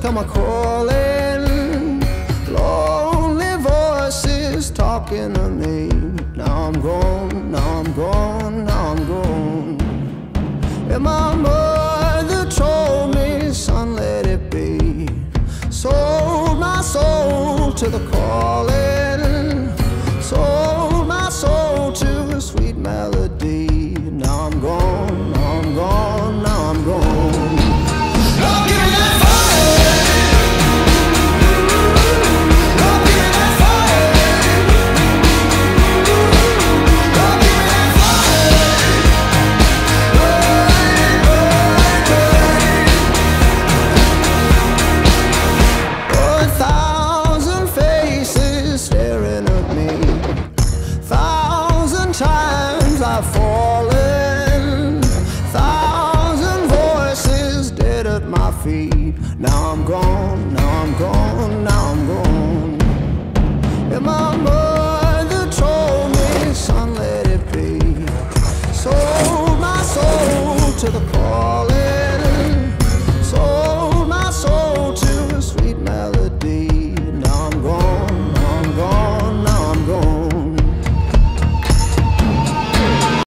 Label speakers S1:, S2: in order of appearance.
S1: come a-calling, lonely voices talking to me. Now I'm gone, now I'm gone, now I'm gone. And my mother told me, son, let it be. Sold my soul to the calling, sold my soul to a sweet melody. Now I'm gone, now I'm gone, now I'm gone. Oh, give me that fire. Oh, give me that fire. Oh, give me that fire. Oh, 1,000 faces staring at me, 1,000 times I've fallen, 1,000 voices dead at my feet. Now I'm gone, now I'm gone, now I'm gone.